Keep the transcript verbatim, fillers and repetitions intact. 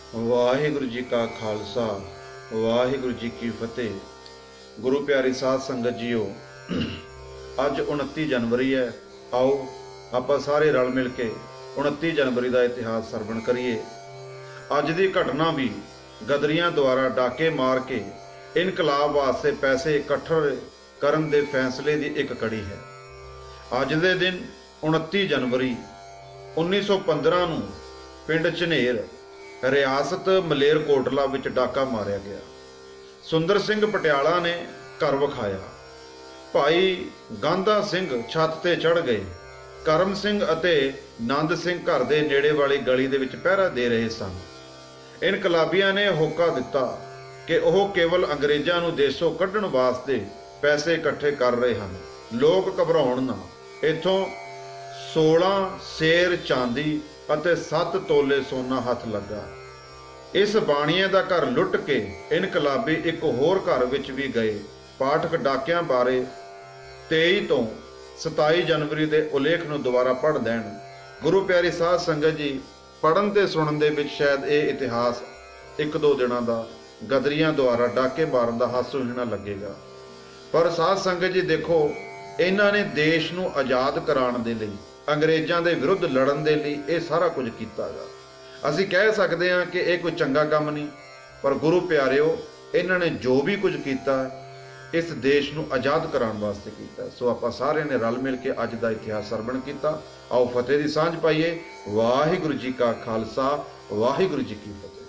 वाहिगुरु जी का खालसा वाहिगुरु जी की फतेह। गुरु प्यारी साध संगत जीओ, अज उनती जनवरी है। आओ आप सारे रल मिल के उनती जनवरी का इतिहास सरवण करिए। अज की घटना भी गदरियां द्वारा डाके मार के इनकलाब वास्ते पैसे इकट्ठे करन दे फैसले की एक कड़ी है। अज दे दिन उनती जनवरी उन्नीस सौ पंद्रह नूं पिंड झनेर रियासत मलेरकोटला विच डाका मारिया गया। सुंदर सिंह पटियाला ने घर विखाया। भाई गांधा सिंह छत ते चढ़ गए। करम सिंह अते नंद सिंह घर दे नेड़े वाली गली दे विच पहरा दे रहे सन। इनकलाबियां ने होका दिता कि वह केवल अंग्रेजां नूं देशों कढ़ण वास्ते पैसे इकट्ठे कर रहे हैं। लोग घबराउण ना। इथों सोलह शेर चांदी अते सत्त तोले सोना हथ लगा। इस बाणीए का घर लुट के इनकलाबी एक होर घर विच भी गए। पाठक डाकियां बारे तेई तो सताई जनवरी के उल्लेख नूं दोबारा पढ़ देण। गुरु प्यारी साध संगत जी, पढ़न ते सुनन दे विच शायद ये इतिहास एक दो दिनां दा गदरियां द्वारा डाके मारन दा हासोहीना लगेगा, पर साध संगत जी देखो, इन्हां ने देश नूं आज़ाद कराउण दे लई, अंग्रेज़ां दे विरुद्ध लड़न दे लई ये सारा कुछ कीता गा। असीं कह सकते हैं कि यह कोई चंगा काम नहीं, पर गुरु प्यारिओ, इन्हां ने जो भी कुछ कीता इस देश नूं आज़ाद कराउण वास्ते कीता। सो आपां सारिਆਂ ने रल मिल के अज दा इतिहास सरवण कीता। आओ फतेह दी सांझ पाईए। वाहिगुरू जी का खालसा वाहिगुरू जी की फतेह।